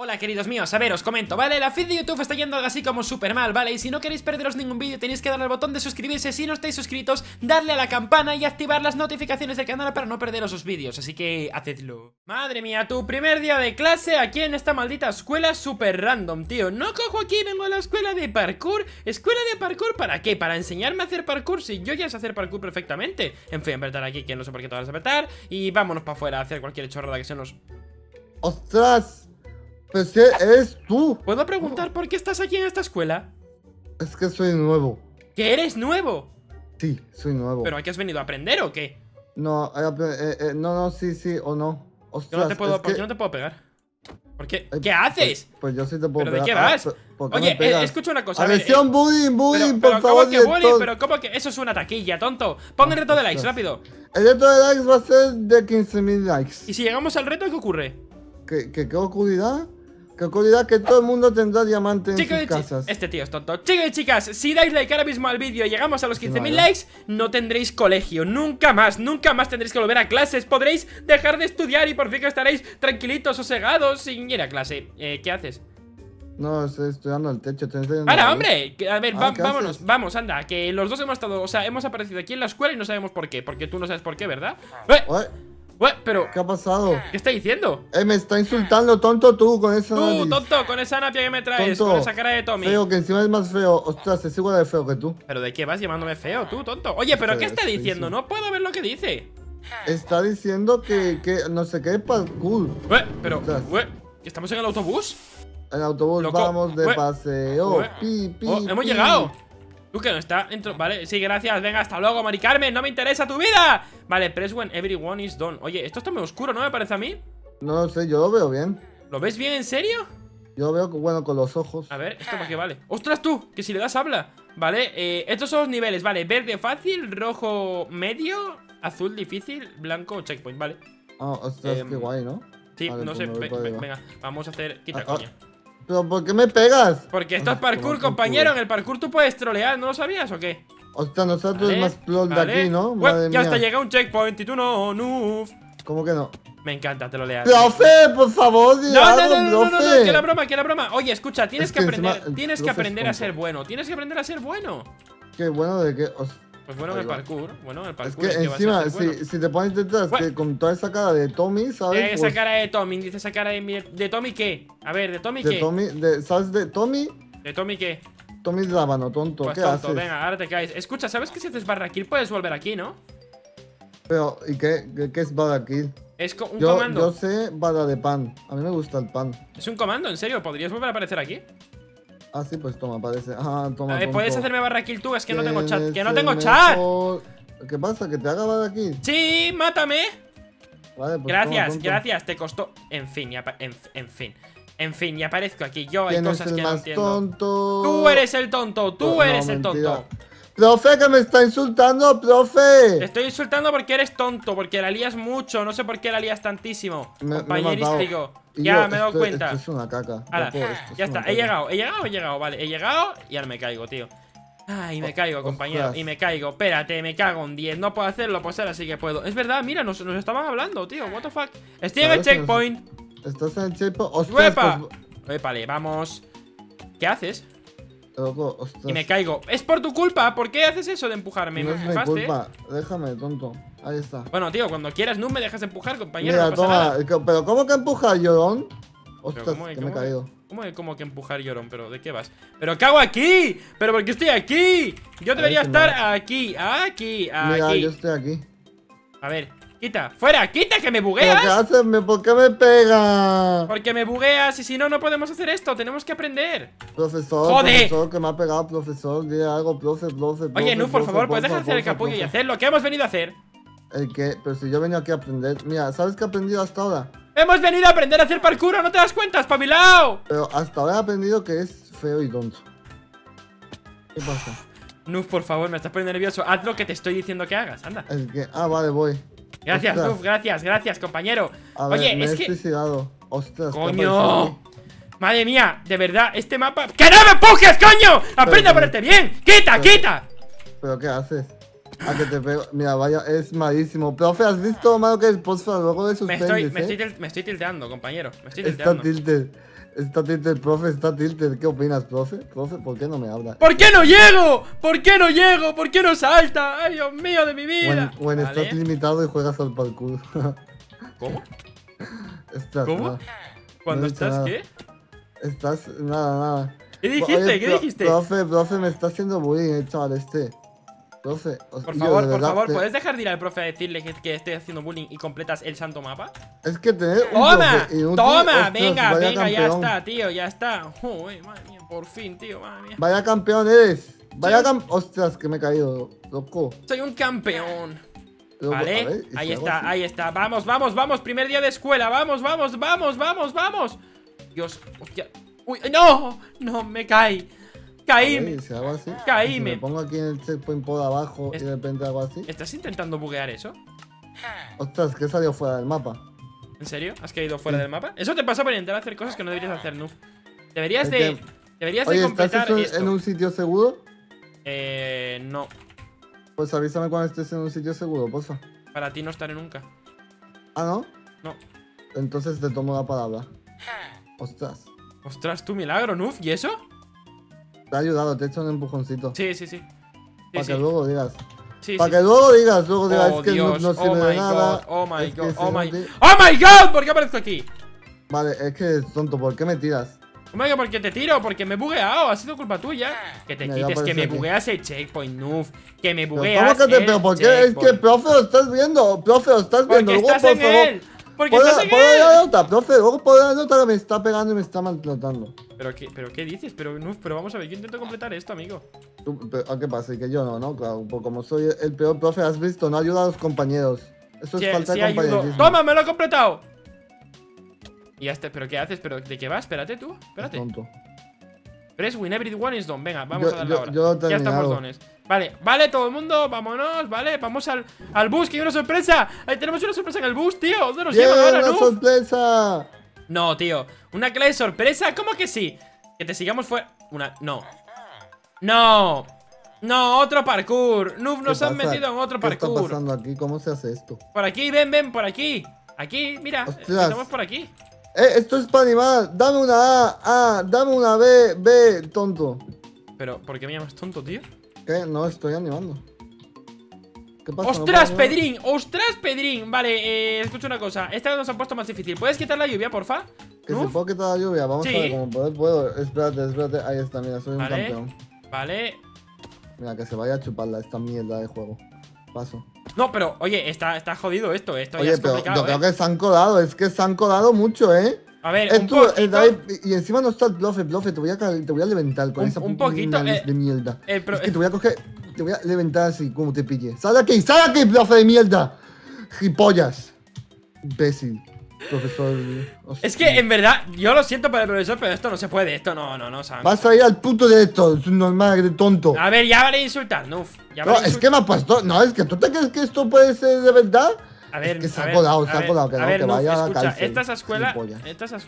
Hola queridos míos, a ver, os comento, ¿vale? La feed de YouTube está yendo algo así como súper mal, ¿vale? Y si no queréis perderos ningún vídeo tenéis que darle al botón de suscribirse. Si no estáis suscritos, darle a la campana y activar las notificaciones del canal para no perderos los vídeos, así que hacedlo. Madre mía, tu primer día de clase aquí en esta maldita escuela súper random, tío. No cojo aquí, vengo a la escuela de parkour. ¿Escuela de parkour para qué? ¿Para enseñarme a hacer parkour? Si yo ya sé hacer parkour perfectamente. En fin, apretar aquí, que no sé por qué te vas a apretar. Y vámonos para afuera a hacer cualquier chorrada que se nos... ¡Ostras! Pues que eres tú. ¿Puedo preguntar por qué estás aquí en esta escuela? Es que soy nuevo. ¿Que eres nuevo? Sí, soy nuevo. ¿Pero aquí has venido a aprender o qué? No, no, sí, o no. Ostras, Yo no te puedo, ¿por qué no te puedo pegar? ¿Por qué? ¿Qué haces? Pues yo sí te puedo ¿Pero pegar. de qué vas? Oye, escucha una cosa. Agresión, bullying, pero por favor, ¿cómo que bullying? director. Pero ¿cómo que? Eso es una taquilla, tonto. Pon el reto de likes, rápido. El reto de likes va a ser de 15.000 likes. ¿Y si llegamos al reto, qué ocurre? ¿Qué ocurrirá? ¿Qué ocurrirá? Que todo el mundo tendrá diamante en sus casas. Este tío es tonto. Chicos y chicas, si dais like ahora mismo al vídeo y llegamos a los 15.000 likes, no tendréis colegio. Nunca más tendréis que volver a clases. Podréis dejar de estudiar y por fin estaréis tranquilitos, sosegados, sin ir a clase. ¿Qué haces? No, estoy estudiando el techo. ¡Para, hombre! A ver, vámonos, vamos, anda. Que los dos hemos estado, o sea, hemos aparecido aquí en la escuela y no sabemos por qué. Porque tú no sabes por qué, ¿verdad? Pero... ¿Qué ha pasado? ¿Qué está diciendo? Me está insultando, tonto, tú, con esa nariz. Tonto, con esa napia que me traes, tonto, con esa cara de Tommy. Feo, que encima es más feo. Ostras, es igual de feo que tú. ¿Pero de qué vas llamándome feo, tú, tonto? Oye, ¿pero qué está diciendo? No puedo ver lo que dice. Está diciendo que no sé qué, parkour. ¿Estamos en el autobús? En el autobús, loco. Vamos de paseo. Hemos llegado. Tú que no está dentro, vale, sí, gracias, venga, hasta luego, Mari Carmen, no me interesa tu vida. Vale, press when everyone is done. Oye, esto está muy oscuro, ¿no me parece a mí? No lo sé, yo lo veo bien. ¿Lo ves bien, en serio? Yo lo veo, bueno, con los ojos. A ver, ¿esto para qué vale? ¡Ostras tú! Que si le das habla. Vale, estos son los niveles, vale, verde fácil, rojo medio, azul difícil, blanco checkpoint, vale. Ah, ostras, qué guay, ¿no? Sí, vale, no sé, venga, vamos a hacer, quita coña. ¿Pero por qué me pegas? Porque esto es parkour, compañero. En el parkour tú puedes trolear, ¿no lo sabías o qué? Hostia, nosotros es más plot de aquí, ¿no? Madre ya mía. hasta llega un checkpoint y tú no, noob. ¿Cómo que no? Me encanta trolear. ¡Profe, por favor! No, que la broma. Oye, escucha, tienes que aprender a ser bueno. Tienes que aprender a ser bueno. ¿Qué bueno de qué? Pues bueno, en el parkour. Es que encima, si te pones detrás que con toda esa cara de Tommy, ¿sabes? Esa cara de Tommy, dice esa cara de Tommy, ¿qué? A ver, ¿de Tommy qué? ¿Sabes de Tommy? ¿De Tommy qué? Tommy Rábano, tonto, pues ¿qué tonto, haces? Venga, ahora te caes. Escucha, ¿sabes que si haces barra kill puedes volver aquí, no? Pero, ¿y qué es barra kill? Es un comando. Yo sé barra de pan, a mí me gusta el pan. ¿Es un comando? ¿En serio? ¿Podrías volver a aparecer aquí? Ah, sí, pues toma, parece. Ah, toma. ¿Puedes hacerme barra kill tú? Es que no tengo chat. ¡Que no tengo chat! ¿Qué pasa? ¿Que te haga barra kill? ¡Sí! ¡Mátame! Vale, pues gracias, te costó. En fin, y aparezco aquí. Yo hay cosas que no entiendo. Tonto? Tú eres el tonto, tú eres el tonto. ¡Profe, que me está insultando, profe! Te estoy insultando porque eres tonto, porque la lías mucho. No sé por qué la lías tantísimo. Compañerístico. Ya me he dado cuenta. Esto es una caca. Ya está, he llegado, vale. He llegado y ahora me caigo, tío. Ay, me caigo, compañero, y me caigo. Espérate, me cago en 10. No puedo hacerlo, pues ahora sí que puedo. Es verdad, mira, nos estaban hablando, tío. What the fuck. Estoy en el checkpoint. ¿Estás en el checkpoint? ¡Ostras! Vale, vamos. ¿Qué haces? Loco, ostras. Y me caigo. Es por tu culpa. ¿Por qué haces eso de empujarme? No ¿Me es mi empujaste? culpa. Déjame, tonto. Ahí está. Bueno, tío, cuando quieras, no me dejas empujar, compañero. Mira, no pasa nada. Pero ¿cómo que empujar, llorón? Ostras, que me he caído. ¿Cómo que empujar, llorón? ¿Pero de qué vas? ¿Pero qué hago aquí? ¿Pero por qué estoy aquí? Yo debería estar aquí. Mira, yo estoy aquí. A ver, quita, fuera, quita, que me bugueas. ¿Qué haces? ¿Por qué me pegas? Porque me bugueas y si no, no podemos hacer esto. Tenemos que aprender. Profesor, profesor, que me ha pegado, profesor. Dile algo, profe. Oye, no, por favor, ¿puedes dejar de hacer el capullo y hacer lo que hemos venido a hacer? ¿El qué? Pero si yo venía aquí a aprender. Mira, ¿sabes qué he aprendido hasta ahora? ¡Hemos venido a aprender a hacer parkour! ¿No te das cuenta, espabilao? Pero hasta ahora he aprendido que es feo y tonto. ¿Qué pasa? Nuf, por favor, me estás poniendo nervioso. Haz lo que te estoy diciendo que hagas, anda. ¿El qué? Ah, vale, voy. Gracias, Nuf, gracias, compañero. A ver, oye, me he suicidado. Ostras, ¡coño! Madre mía, de verdad, este mapa... ¡Que no me empujes, coño! ¡Aprende a ponerte bien! ¡Quita! ¿Pero qué haces? A que te pego. Mira, vaya, es malísimo. Profe, ¿has visto lo malo que es? Porfa, luego de suspendes, me estoy tilteando, compañero. Me estoy Está tilteando. tilted. Está tilted, profe, está tilted. ¿Qué opinas, profe? Profe, ¿por qué no me habla? ¿Por qué no llego? ¿Por qué no llego? ¿Por qué no salta? ¡Ay, Dios mío de mi vida! Bueno, Vale. estás limitado y juegas al parkour. ¿Cómo? Estás, ¿Cómo? nada. ¿Cuándo No he dicho estás nada. qué? Estás, nada. ¿Qué dijiste? Oye, ¿Qué dijiste? Profe, me está haciendo bullying, chaval, Profe, Por yo, favor, de por verdad, favor, ¿puedes dejar de ir al profe a decirle que estoy haciendo bullying y completas el santo mapa? Es que tener un ¡Toma! profe inútil, ¡Toma! ostras, Venga, vaya venga, ya campeón. está, tío, ya está. Uy, madre mía, por fin, tío, madre mía. Vaya campeón eres. Vaya Sí. Ostras, que me he caído, loco. Soy un campeón. Loco, a Vale, ver, ¿y ahí si hago está, así? ahí está. Vamos, vamos, vamos. Primer día de escuela. Vamos, vamos, vamos, vamos, vamos. Dios, hostia. Uy, no, no, me caí. A ver, Caíme. ¿y si hago así? Caíme. ¿Y si me pongo aquí en el checkpoint por abajo y de repente hago así? ¿Estás intentando buguear eso? Ostras, que salió fuera del mapa. ¿En serio? ¿Has caído fuera Sí. del mapa? Eso te pasa por intentar hacer cosas que no deberías hacer, Noob. Deberías Es de... que- Deberías Oye, de ¿estás completar eso en esto. un sitio seguro? No. Pues avísame cuando estés en un sitio seguro, porfa. Para ti no estaré nunca. ¿Ah, no? No. Entonces te tomo la palabra. Ostras. Ostras, tu milagro, Noob. ¿Y eso? Te ha ayudado, te he hecho un empujoncito. Sí, sí, sí. Sí, Para sí. que luego digas. Sí, Para sí. que luego digas, Oh, es que Dios, no sirve oh de my nada. God, oh my es que God, es oh my... inútil. ¡Oh my God! ¿Por qué aparezco aquí? Vale, es que es tonto, ¿por qué me tiras? Oh my God, ¿por qué te tiro? Porque me he bugueado, ha sido culpa tuya. Que te Mira, ya quites, que aparece me aquí. bugueas el checkpoint, noob. Que me Pero bugueas ¿cómo que te el pero por qué? Es que, checkpoint. profe, lo estás viendo. Profe, lo estás viendo. Porque Luego, estás por en favor. él. Porque estás en ¿Puedo dar él. nota, profe? Luego puedo dar nota que me está pegando y me está maltratando. ¿Pero qué dices? Pero vamos a ver, yo intento completar esto, amigo. ¿Qué pasa? Y que yo no, claro. Pues como soy el peor profe, has visto, no ayuda a los compañeros. Eso es falta Sí de ayudo. compañerismo. ¡Toma, me lo he completado! Y ya está, ¿pero qué haces? ¿Pero de qué va? Espérate tú, espérate. Tonto. Press win, everyone is done. Venga, vamos a darle ahora. yo lo he Ya estamos terminado. dones. Vale, vale, todo el mundo, vámonos, vale. Vamos al bus, que hay una sorpresa. Ahí tenemos una sorpresa en el bus, tío. ¿Dónde nos llevan ¡Bien, ahora, una Noob? sorpresa! No, tío. ¿Una clase sorpresa? ¿Cómo que sí? Que te sigamos fuera. No. No. No, otro parkour. Noob, nos ¿Qué han pasa? metido en otro ¿Qué está parkour. pasando aquí? ¿Cómo se hace esto? Por aquí, ven, por aquí. Aquí, mira. Ostras. Estamos por aquí. Esto es para animar. Dame una A, dame una B, tonto. Pero, ¿por qué me llamas tonto, tío? ¿Qué? No, estoy animando. ¿Qué pasa? ¿No ¡Ostras, puedo animar? Pedrín! ¡Ostras, Pedrín! Vale, escucha una cosa. Esta vez nos han puesto más difícil. ¿Puedes quitar la lluvia, porfa? Que ¿No? se puede quitar la lluvia. Vamos Sí. a ver cómo puedo. Espérate. Ahí está, mira, soy un Vale. campeón. Vale. Mira, que se vaya a chuparla esta mierda de juego. Paso. No, pero, oye, está jodido esto. Esto ya Oye, es pero complicado, yo creo que se han colado. Es que se han colado mucho, ¿eh? A ver, un Tú, poquito. David, y encima no está el profe, te voy a levantar con Un- esa un puta poquito, nariz de mierda. el pro- Es que te voy a coger, te voy a levantar así, como te pille. ¡Sal de aquí, profe de mierda! ¡Gipollas! Imbécil. Profesor. Hostia. Es que, en verdad, yo lo siento para el profesor, pero esto no se puede. Esto no, Sam. Vas a ir al puto directo, es un normal, de tonto. A ver, ya vale insultar, no. Ya No, vale es que me ha puesto. No, es que tú te crees que esto puede ser de verdad. A ver, es que se a ha ver, colado, a ver, que a no, ver, que Nuf, vaya a la escucha, cárcel. esta Gilipollas.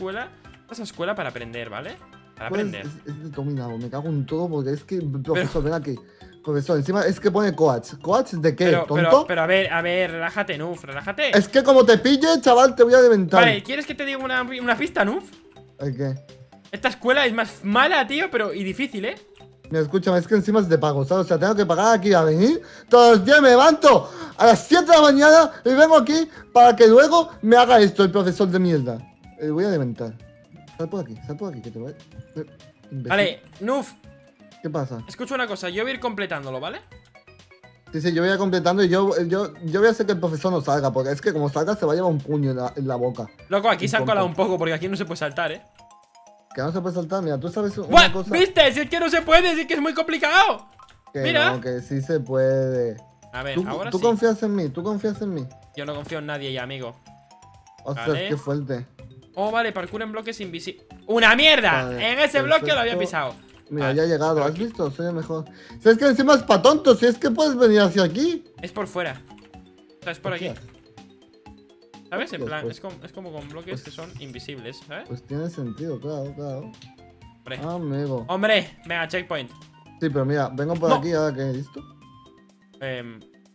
es escuela para aprender, ¿vale? Para Pues, aprender. es determinado, me cago en todo porque es que, profesor, ven aquí. Profesor, encima es que pone coach. ¿Coach de qué? ¿Tonto? Pero a ver, relájate, Nuf, relájate. Es que como te pille, chaval, te voy a reventar. Vale, ¿quieres que te diga una pista, Nuf? ¿El qué? Esta escuela es más mala, tío, pero y difícil, ¿eh? Mira, escúchame, es que encima es de pago, ¿sabes? O sea, tengo que pagar aquí a venir. Todos los días me levanto a las 7 de la mañana y vengo aquí para que luego me haga esto el profesor de mierda. Voy a reventar. Sal por aquí, que te voy a... Imbécil. Vale, Nuf, ¿Qué pasa? escucha una cosa, yo voy a ir completándolo, ¿vale? Sí, yo voy a ir completando y yo voy a hacer que el profesor no salga, porque es que como salga se va a llevar un puño en la boca. Loco, aquí Un se han tonto. colado un poco porque aquí no se puede saltar, ¿eh? Que no se puede saltar, mira, tú sabes una ¡Buah! cosa. ¿Viste? Si es que no se puede, si es que es muy complicado. Que Mira. no, que sí se puede. A ver, Tú ahora sí. confías en mí, tú confías en mí. Yo no confío en nadie ya, amigo. Ostras, Vale. qué fuerte. Oh, vale, parkour en bloques invisible. ¡Una mierda! Vale, En ese bloque lo había perfecto. pisado. Mira, Vale, ya he llegado, pero ¿has aquí- visto? Soy el mejor. Si es que encima es pa' tontos, si es que puedes venir hacia aquí. Es por fuera. O sea, es por aquí. Hostias, ¿Sabes? En Hostias, plan, pues- es como con bloques pues- que son invisibles, ¿sabes? Pues tiene sentido, claro. Hombre. Amigo. Hombre, venga, checkpoint. Sí, pero mira, vengo por No. aquí ahora que he visto.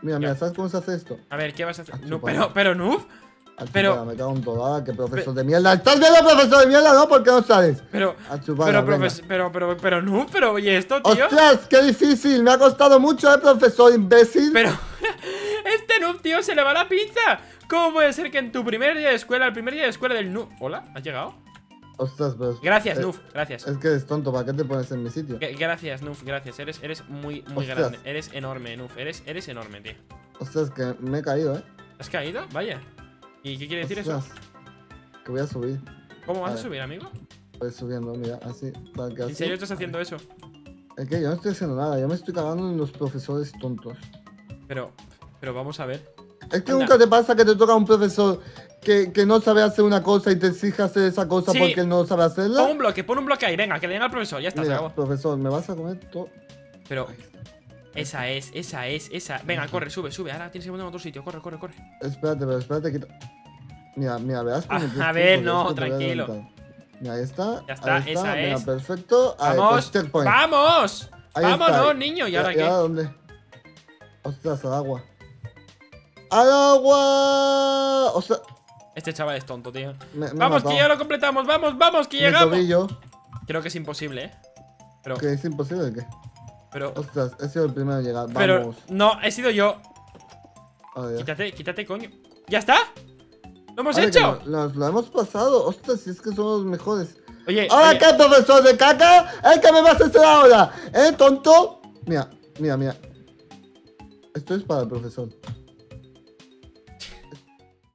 Mira, mira, ¿sabes cómo se hace esto? A ver, ¿qué vas a hacer? A No, chupar. pero Noob. A Pero- chupar, me cago en todo. Ah, qué profesor de mierda. ¿Estás viendo, profesor de mierda? No, ¿por qué no sales? Pero, A chupar, venga. pero Noob, pero ¿y esto, tío? ¡Ostras! ¡Qué difícil! Me ha costado mucho, profesor imbécil. Pero, este Noob, tío, se le va la pinza. ¿Cómo puede ser que en tu primer día de escuela, el primer día de escuela del Noob... ¿Hola? ¿Has llegado? Ostras, pero... Gracias, Noob, gracias. Es que eres tonto, ¿para qué te pones en mi sitio? Gracias, Noob, gracias. Eres muy Ostras. grande. Eres enorme, Noob. Eres enorme, tío. Ostras, que me he caído, ¿Has caído? Vaya. ¿Y qué quiere decir eso? Ostras, que voy a subir. ¿Cómo vas a Vale. subir, amigo? Voy subiendo, mira, así, tal que así. ¿En serio estás haciendo eso? Es que yo no estoy haciendo nada, yo me estoy cagando en los profesores tontos. Pero vamos a ver. Es que Anda. nunca te pasa que te toca un profesor que no sabe hacer una cosa y te exige hacer esa cosa Sí. porque él no sabe hacerla. Pon un bloque ahí, venga, que le den al profesor, ya está, se Mira, acabó. profesor, me vas a comer todo. Pero, esa es. Venga, corre, sube. Ahora tienes que poner en otro sitio, corre. Espérate, pero espérate, quita. Mira, verás cómo A tienes tú, ver, porque no, es que te voy a tranquilo. levantar. Mira, ahí está. Ya está, ahí esa mira, es. perfecto. Ahí, ¡Vamos! pues, checkpoint. ¡Vamos! Ahí ¡Vámonos, está. niño! ¿Y ¿Y ahora ahora qué? dónde? Ostras, al agua. ¡Al agua! Ostras, Este chaval es tonto, tío. me ha Vamos, que matado. ya lo completamos, vamos, que Mi llegamos. tobillo, Creo que es imposible, Pero, que es imposible de qué. pero, Ostras, he sido el primero en llegar. pero, Vamos. no, he sido yo. A ver. Quítate, coño. ¿Ya está? ¿Lo hemos Vale, hecho? que nos lo hemos pasado. Ostras, si es que somos los mejores. Oye, ¿Ahora oye, qué, profesor de caca? ¿Qué me vas a hacer ahora? ¿Tonto? Mira. Esto es para el profesor.